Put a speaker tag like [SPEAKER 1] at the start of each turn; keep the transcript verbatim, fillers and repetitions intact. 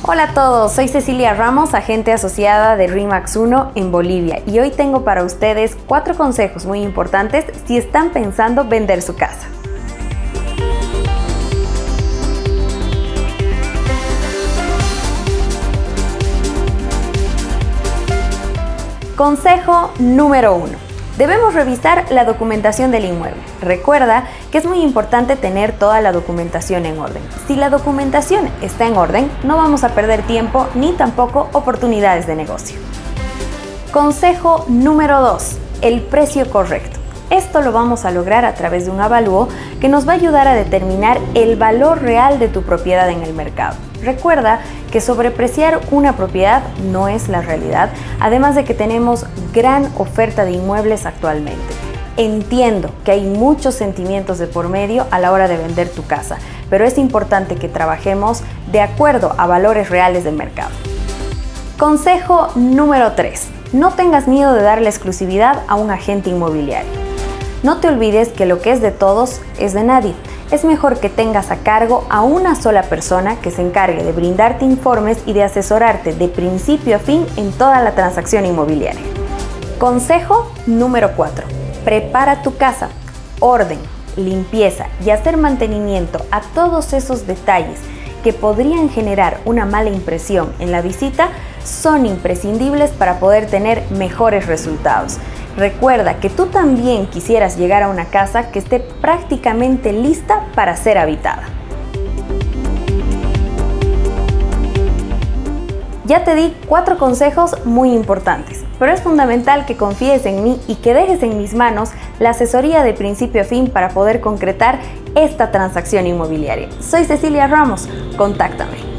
[SPEAKER 1] Hola a todos, soy Cecilia Ramos, agente asociada de RE/MAX uno en Bolivia, y hoy tengo para ustedes cuatro consejos muy importantes si están pensando vender su casa. Consejo número uno. Debemos revisar la documentación del inmueble. Recuerda que es muy importante tener toda la documentación en orden. Si la documentación está en orden, no vamos a perder tiempo ni tampoco oportunidades de negocio. Consejo número dos. El precio correcto. Esto lo vamos a lograr a través de un avalúo que nos va a ayudar a determinar el valor real de tu propiedad en el mercado. Recuerda que sobrepreciar una propiedad no es la realidad, además de que tenemos gran oferta de inmuebles actualmente. Entiendo que hay muchos sentimientos de por medio a la hora de vender tu casa, pero es importante que trabajemos de acuerdo a valores reales del mercado. Consejo número tres. No tengas miedo de darle exclusividad a un agente inmobiliario. No te olvides que lo que es de todos es de nadie. Es mejor que tengas a cargo a una sola persona que se encargue de brindarte informes y de asesorarte de principio a fin en toda la transacción inmobiliaria. Consejo número cuatro. Prepara tu casa. Orden, limpieza y hacer mantenimiento a todos esos detalles que podrían generar una mala impresión en la visita son imprescindibles para poder tener mejores resultados. Recuerda que tú también quisieras llegar a una casa que esté prácticamente lista para ser habitada. Ya te di cuatro consejos muy importantes, pero es fundamental que confíes en mí y que dejes en mis manos la asesoría de principio a fin para poder concretar esta transacción inmobiliaria. Soy Cecilia Ramos, contáctame.